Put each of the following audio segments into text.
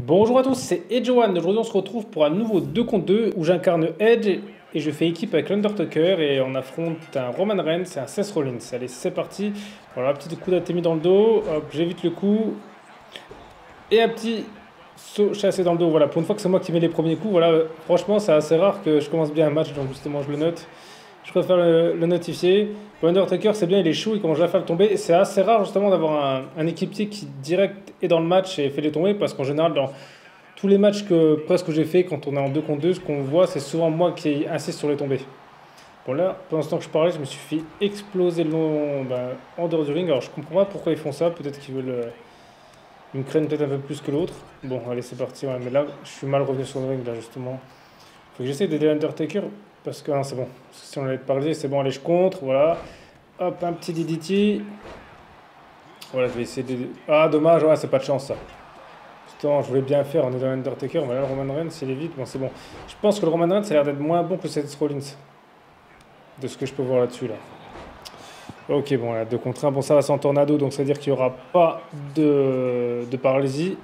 Bonjour à tous, c'est Edgeone. Aujourd'hui, on se retrouve pour un nouveau 2 contre 2 où j'incarne Edge et je fais équipe avec l'Undertaker et on affronte un Roman Reigns et un Seth Rollins. Allez, c'est parti. Voilà, petit coup d'ATMI dans le dos, hop, j'évite le coup et un petit saut chassé dans le dos. Voilà, pour une fois que c'est moi qui mets les premiers coups, voilà, franchement, c'est assez rare que je commence bien un match, donc justement, je le note. Je préfère le notifier. Pour Undertaker, c'est bien, il est chaud, il commence déjà à faire le tomber. C'est assez rare justement d'avoir un équipier qui direct est dans le match et fait les tomber parce qu'en général, dans tous les matchs que presque j'ai fait, quand on est en 2 contre 2, ce qu'on voit, c'est souvent moi qui insiste sur les tombées. Bon là, pendant ce temps que je parlais, je me suis fait exploser le long en dehors du ring. Alors je comprends pas pourquoi ils font ça. Peut-être qu'ils veulent. Ils me craignent peut-être un peu plus que l'autre. Bon, allez, c'est parti. Ouais, mais là, je suis mal revenu sur le ring là justement. Faut que j'essaie d'aider l'Undertaker parce que non, c'est bon. Si on allait te parler, c'est bon. Allez, je contre. Voilà. Hop, un petit DDT. Voilà, je vais essayer de. Ah, dommage. Ouais, c'est pas de chance ça. Putain, je voulais bien faire. On est dans l'Undertaker. Mais là, le Roman Reigns, s'il est vite, bon, c'est bon. Je pense que le Roman Reigns, ça a l'air d'être moins bon que le Seth Rollins. De ce que je peux voir là-dessus là. Ok, bon, là, 2 contre 1. Bon, ça va, c'est en tornado, donc ça veut dire qu'il n'y aura pas de paralysie.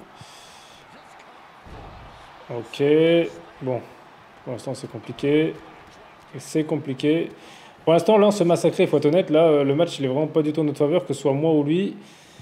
Ok. Bon, pour l'instant, c'est compliqué. C'est compliqué. Pour l'instant, là, on se massacre, il faut être honnête. Là, le match, il est vraiment pas du tout en notre faveur, que ce soit moi ou lui.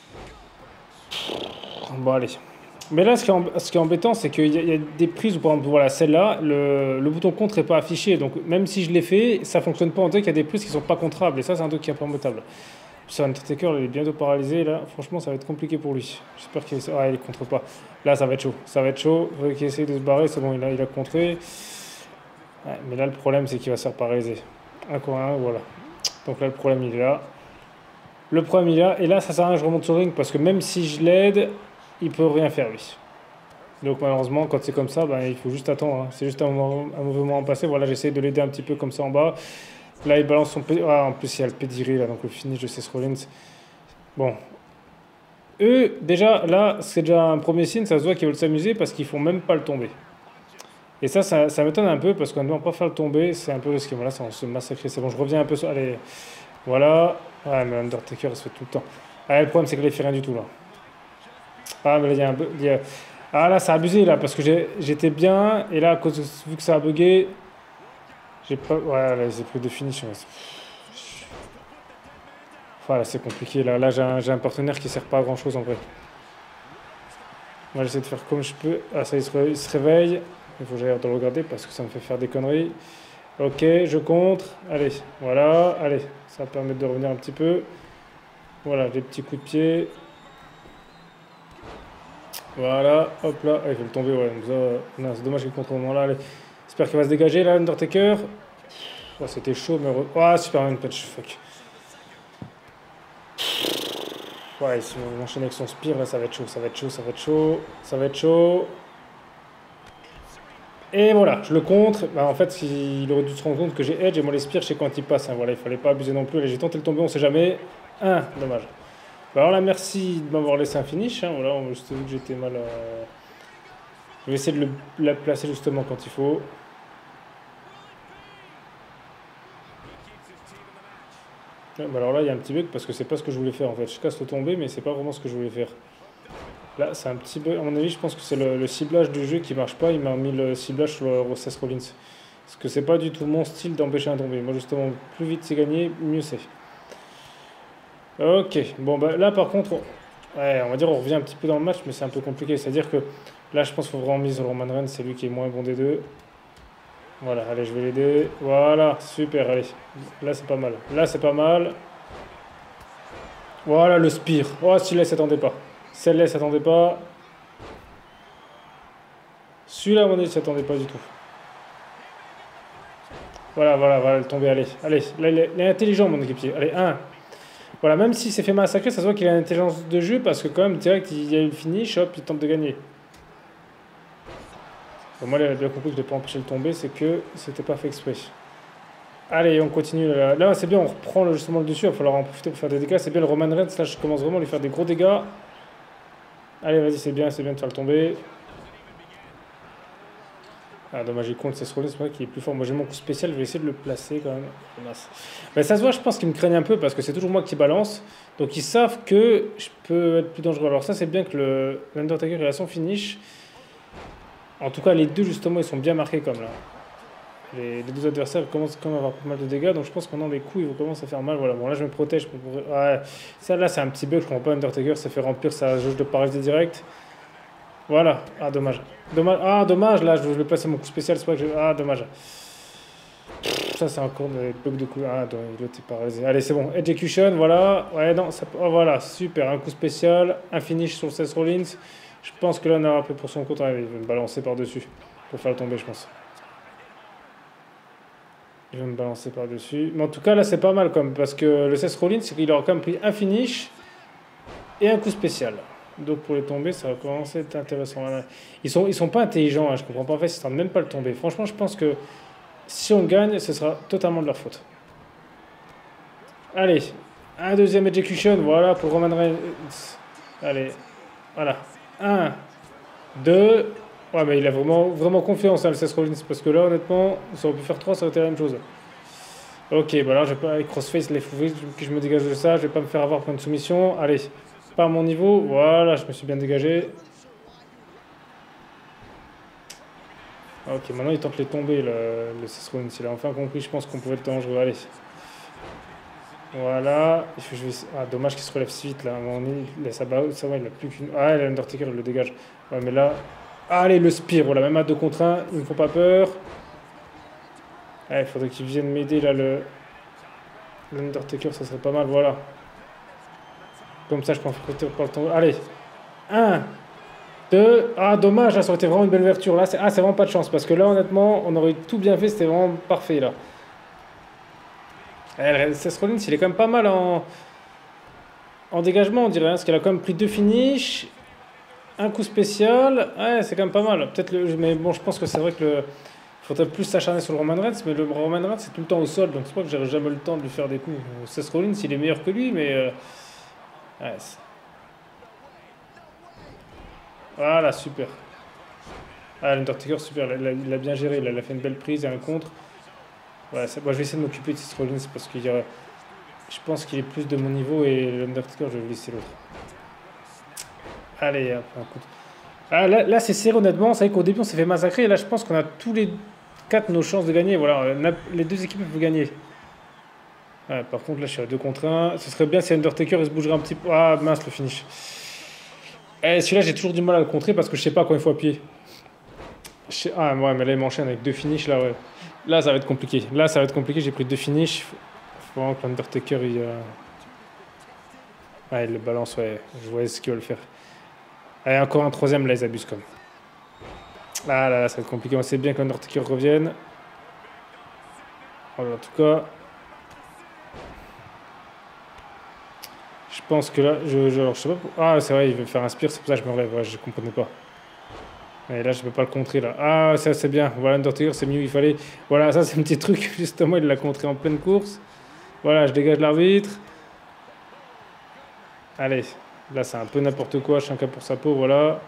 Bon, allez. Mais là, ce qui est embêtant, c'est qu'il y a des prises où, par exemple, voilà, celle-là, le bouton contre n'est pas affiché. Donc, même si je l'ai fait, ça fonctionne pas. On dirait qu'il y a des prises qui sont pas contrables. Et ça, c'est un truc qui est un peu embêtable. Sur Undertaker, il est bientôt paralysé. Là, franchement, ça va être compliqué pour lui. J'espère qu'il il contre pas. Là, ça va être chaud. Ça va être chaud. Il faut qu'il essaye de se barrer. C'est bon, il a contré. Ouais, mais là, le problème, c'est qu'il va se faire paralyser. Un contre un, voilà. Donc là, le problème, il est là. Le problème, il est là. Et là, ça sert à rien que je remonte sur le ring parce que même si je l'aide, il peut rien faire, lui. Donc malheureusement, quand c'est comme ça, il faut juste attendre. Hein. C'est juste un mauvais moment passé. Voilà, j'essaie de l'aider un petit peu comme ça en bas. Là, il balance son pedigree. Ah, en plus, il y a le pedigree, là, donc le finish de Seth Rollins. Bon. Eux, déjà, là, c'est déjà un premier signe. Ça se voit qu'ils veulent s'amuser parce qu'ils font même pas le tomber. Et ça m'étonne un peu parce qu'on ne doit pas faire le tomber. C'est un peu risqué. Voilà, ça, on se massacre. C'est bon, je reviens un peu sur... Allez, voilà. Ouais, mais Undertaker, il se fait tout le temps. Ah, le problème, c'est que là, il fait rien du tout, là. Ah, mais là, il y a un peu... Ah là, ça a abusé là, parce que j'étais bien, et là, vu que ça a bugué, j'ai pas... Ouais, là, j'ai pris de finish. Ouais. Voilà, c'est compliqué. Là j'ai un partenaire qui sert pas à grand chose en vrai. Moi, j'essaie de faire comme je peux. Ah, ça, il se réveille. Il faut que j'aille le regarder parce que ça me fait faire des conneries. Ok, je contre. Allez, voilà. Allez, ça va permettre de revenir un petit peu. Voilà, des petits coups de pied. Voilà, hop là, il faut le tomber, ouais. Non, c'est dommage qu'il contre au moment là. Allez. J'espère qu'il va se dégager là, Undertaker. Oh, c'était chaud, mais. Ah, Superman Punch, fuck. Ouais, si on enchaîne avec son spear, là, ça va être chaud, ça va être chaud, ça va être chaud, ça va être chaud. Et voilà, je le contre. En fait, il aurait dû se rendre compte que j'ai Edge et moi les spears, je sais quand il passe. Hein. Voilà, il fallait pas abuser non plus. Allez, j'ai tenté le tomber, on sait jamais. Dommage. Alors là, merci de m'avoir laissé un finish. Hein. Voilà, on juste vu que j'étais mal. Je vais essayer de la placer justement quand il faut. Ouais, alors là, il y a un petit bug parce que c'est pas ce que je voulais faire en fait. Je casse le tombé, mais c'est pas vraiment ce que je voulais faire. Là, c'est un petit bug. À mon avis, je pense que c'est le ciblage du jeu qui marche pas. Il m'a mis le ciblage sur le Seth Rollins. Parce que c'est pas du tout mon style d'empêcher un tombé. Moi, justement, plus vite c'est gagné, mieux c'est. Ok, bon, là par contre, ouais, on va dire on revient un petit peu dans le match, mais c'est un peu compliqué. C'est-à-dire que là, je pense qu'il faut vraiment miser sur le Roman Reigns, c'est lui qui est moins bon des deux. Voilà, allez, je vais l'aider. Voilà, super, allez. Là, c'est pas mal. Là, c'est pas mal. Voilà, le spear. Oh, celui-là, il s'attendait pas. Celle-là, il s'attendait pas. Celui-là, à mon avis, il s'attendait pas du tout. Voilà, le tomber, allez. Allez, là, il est intelligent, mon équipier. Allez, Voilà, même s'il s'est fait massacrer, ça se voit qu'il a une intelligence de jeu parce que quand même, direct, il y a eu le finish, hop, il tente de gagner. Bon, moi, il a bien compris que je n'ai pas empêché de tomber, c'est que c'était pas fait exprès. Allez, on continue. Là, c'est bien, on reprend justement le dessus, il va falloir en profiter pour faire des dégâts. C'est bien le Roman Reigns, là, je commence vraiment à lui faire des gros dégâts. Allez, vas-y, c'est bien de faire le tomber. Ah, dommage, il compte, c'est Rollins, c'est vrai qu'il est plus fort. Moi, j'ai mon coup spécial, je vais essayer de le placer quand même. Mais ça se voit, je pense qu'ils me craignent un peu parce que c'est toujours moi qui balance. Donc, ils savent que je peux être plus dangereux. Alors, ça, c'est bien que l'Undertaker a son finish. En tout cas, les deux, justement, ils sont bien marqués comme là. Les deux adversaires commencent quand même à avoir pas mal de dégâts, donc je pense que maintenant les coups ils vont commencer à faire mal. Voilà, bon là je me protège. Ouais, ça là c'est un petit bug, je comprends pas. Undertaker ça fait remplir sa jauge de paralysie direct. Voilà, ah dommage. Ah dommage, là je vais passer mon coup spécial, c'est pas que je... Ah dommage. Ça c'est encore des bugs de coups. Ah l'autre est paralysé. Allez c'est bon, execution, voilà. Ouais non, ça... Oh, voilà, super, un coup spécial, un finish sur Seth Rollins. Je pense que là on a un peu pour son compte, il va me balancer par-dessus pour faire le tomber je pense. Il va me balancer par-dessus. Mais en tout cas, là, c'est pas mal comme parce que le Seth Rollins, il aura quand même pris un finish et un coup spécial. Donc pour les tomber, ça va commencer à être intéressant. Ils sont pas intelligents, hein, je comprends pas. En fait, ils ne tentent même pas le tomber. Franchement, je pense que si on gagne, ce sera totalement de leur faute. Allez, un deuxième execution, voilà, pour Roman Reigns. Allez, voilà. 1, 2... Ouais, mais il a vraiment confiance, hein, le Seth Rollins, parce que là, honnêtement, ça aurait pu faire 3, ça aurait été la même chose. Ok, bah alors, je vais pas, avec Crossface, les fous, que je me dégage de ça, je vais pas me faire avoir pour une soumission. Allez, pas à mon niveau, voilà, je me suis bien dégagé. Ok, maintenant, il tente les tomber, le Seth Rollins. Il a enfin compris, je pense qu'on pouvait être dangereux. Allez. Voilà. Ah, dommage qu'il se relève si vite, là. Il a sa barre, ça va, il a plus qu'une... Ah, l'Undertaker, il le dégage. Ouais, mais là... Allez, le Spear, voilà, même à 2 contre 1, ils ne me font pas peur. Il faudrait qu'ils viennent m'aider, là, l'Undertaker, ça serait pas mal, voilà. Comme ça, je peux en faire pas le temps. Allez, 1, 2, ah, dommage, là, ça aurait été vraiment une belle ouverture. Là, c'est vraiment pas de chance, parce que là, honnêtement, on aurait tout bien fait, c'était vraiment parfait, là. Seth Rollins, il est quand même pas mal en dégagement, on dirait, hein, parce qu'il a quand même pris 2 finishes. Un coup spécial, ouais, c'est quand même pas mal. Peut-être mais bon, je pense que c'est vrai que il faudrait plus s'acharner sur le Roman Reigns, mais le Roman Reigns c'est tout le temps au sol, donc c'est pas que j'aurais jamais le temps de lui faire des coups. Seth Rollins, il est meilleur que lui, mais ouais, voilà, super. Ah, l'Undertaker, super, il a bien géré, il a fait une belle prise et un contre. Ouais, moi, je vais essayer de m'occuper de Seth Rollins parce que je pense qu'il est plus de mon niveau et l'Undertaker, je vais le laisser l'autre. Allez, un coup. Ah, là c'est serré honnêtement, c'est vrai qu'au début on s'est fait massacrer, et là je pense qu'on a tous les 4 nos chances de gagner, voilà, les deux équipes peuvent gagner. Ouais, par contre là je suis à 2 contre 1, ce serait bien si Undertaker il se bougerait un petit peu, ah mince le finish. Celui-là j'ai toujours du mal à le contrer parce que je sais pas quand il faut appuyer. Ah ouais mais là il m'enchaîne avec 2 finishes là ouais. Là ça va être compliqué, j'ai pris 2 finishes, faut vraiment que l'Undertaker il... Ouais il le balance, ouais, je vois ce qu'il va le faire. Allez, encore un troisième, là, ils abusent comme. Ah là, là, ça va être compliqué. On sait bien que l'Undertaker revienne. En tout cas, je pense que là, je sais pas. Ah, c'est vrai, il veut faire un spear, c'est pour ça que je me relève. Ouais, je comprenais pas. Et là, je peux pas le contrer, là. Ah, ça, c'est bien. Voilà, l'Undertaker, c'est mieux, il fallait. Voilà, ça, c'est un petit truc. Justement, il l'a contré en pleine course. Voilà, je dégage l'arbitre. Allez. Là, c'est un peu n'importe quoi, chacun pour sa peau, voilà.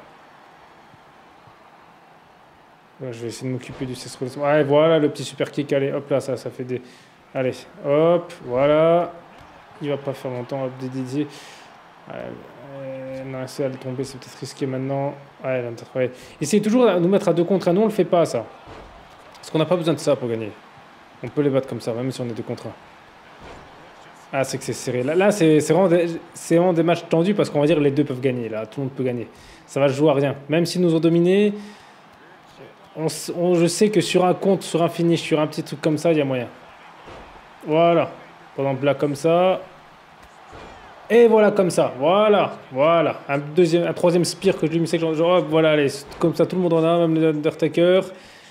Là, je vais essayer de m'occuper du Seth Rollins. Ouais, voilà, le petit super kick, allez, hop là, ça fait des... Allez, hop, voilà. Il va pas faire longtemps, hop, dédié. Non, essayer de le tomber, c'est peut-être risqué maintenant. Ouais. Essayez toujours de nous mettre à 2 contre 1, nous on le fait pas, ça. Parce qu'on n'a pas besoin de ça pour gagner. On peut les battre comme ça, même si on est 2 contre 1. Ah, c'est que c'est serré. Là c'est vraiment des matchs tendus parce qu'on va dire les deux peuvent gagner. Là, tout le monde peut gagner. Ça va se jouer à rien. Même s'ils nous ont dominés, je sais que sur un compte, sur un finish, sur un petit truc comme ça, il y a moyen. Voilà. Par exemple, là, comme ça. Et voilà, comme ça. Voilà. Un troisième spear que je lui mets, genre, voilà, allez, comme ça, tout le monde en a, même l'Undertaker.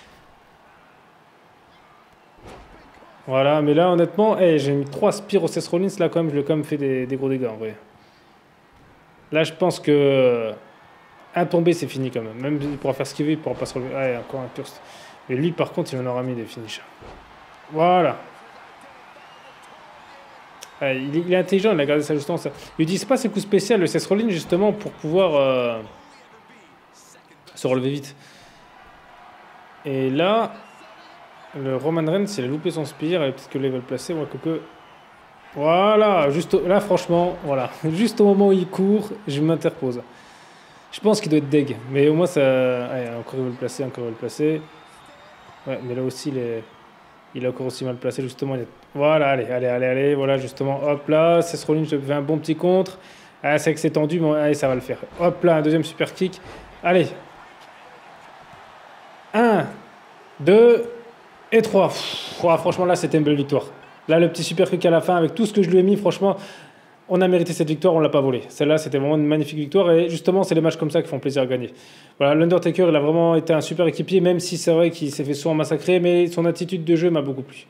Voilà, mais là, honnêtement, j'ai mis 3 spears au Seth Rollins, là, quand même, je lui ai quand même fait des gros dégâts, en vrai. Là, je pense que... Un tombé, c'est fini, quand même. Même il pourra faire ce qu'il veut, il pourra pas se relever. Ah, encore un burst. Mais lui, par contre, il en aura mis des finishes. Voilà. Il est intelligent, il a gardé sa distance. Il utilise pas ses coups spéciaux, le Seth Rollins, justement, pour pouvoir se relever vite. Et là... Le Roman Reigns, il a loupé son spear, et peut-être que là, il va le placer, ou que... Voilà, là, franchement, voilà. Juste au moment où il court, je m'interpose. Je pense qu'il doit être deg. Mais au moins, ça. Allez, encore il veut le placer, encore il veut le placer. Ouais, mais là aussi, il a encore aussi mal placé, justement. Voilà, allez. Voilà, justement. Hop là, Seth Rollins fait un bon petit contre. Ah, c'est vrai que c'est tendu, mais allez, ça va le faire. Hop là, un deuxième super kick. Allez. 1, 2 et 3. Franchement, là, c'était une belle victoire. Là, le petit super kick à la fin, avec tout ce que je lui ai mis, franchement, on a mérité cette victoire, on ne l'a pas volée. Celle-là, c'était vraiment une magnifique victoire. Et justement, c'est les matchs comme ça qui font plaisir à gagner. Voilà, l'Undertaker, il a vraiment été un super équipier, même si c'est vrai qu'il s'est fait souvent massacrer, mais son attitude de jeu m'a beaucoup plu.